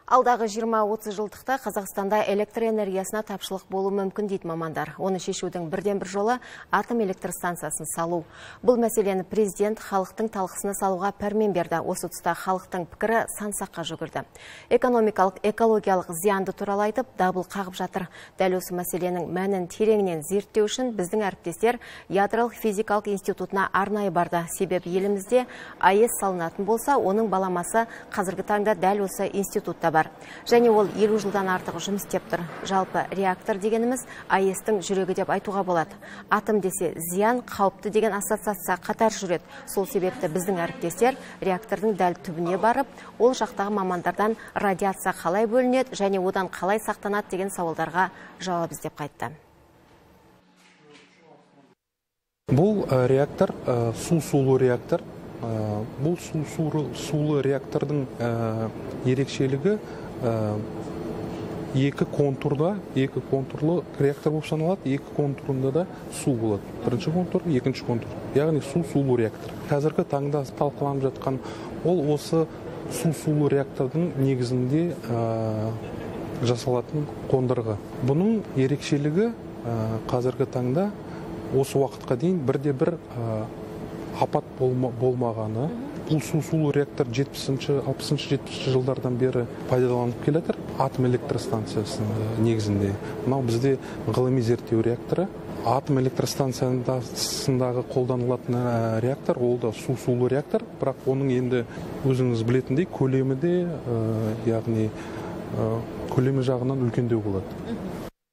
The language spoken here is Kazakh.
Алдағы 20-30 жылдықта Қазақстанда электр энергиясына тапшылық болуы мүмкін дейді мамандар. Оны шешудің бірден бір жолы атом электр станциясын салу. Бұл мәселені президент халықтың талқысына салуға пәрмен берді. Осы тұста халықтың пікірі сан-саққа жүгірді. Экономикалық, экологиялық зиянды туралы айтып, дабыл қағып жатыр. Дәл осы мәселенің мәнін тереңінен зерттеу үшін біздің әріптестер ядролық физикалық институтына арнайы барды. Себебі елімізде АЭС салынатын болса, оның баламасы қазіргі таңда дәл осы институтта бар. Және ол 50 жылдан артық жұмыс істеп тұр. Жалпы реактор дегеніміз АЭС-тің жүрегі деп айтуға болады. Атом десе зиян, қауіпті деген ассоциация қатар жүреді. Сол себепті біздің әріптестер реактордың дәл түбіне барып, ол жақтағы мамандардан радиация қалай бөлінеді және одан қалай сақтанады деген сауалдарға жауап іздеп қайтты. Бұл реактор су-сулы реактор. Бұл сулы реактордың ерекшелігі екі контурлы реактор болып саналады. Екі контурында да су болады. Бірінші контур, екінші контур. Яғни су-сулы реактор. Қазіргі таңда талқыланып жатқан ол осы су-сулы реактордың негізінде жасалатын қондырғы. Бұның ерекшелігі қазіргі таңда осы уақытқа дейін бірде-бір апат болмағаны. Бұл су-сулы реактор 60-70 жылдардан бері пайдаланып келетір. Атом электростанциясының негізінде. Мынау бізде ғылыми зерттеу реакторы. Атом электростанциясындағы қолданылатын реактор, ол да су-сулы реактор, бірақ оның енді өзіңіз білетіндей көлемі де, яғни көлемі жағынан үлкендеу болады.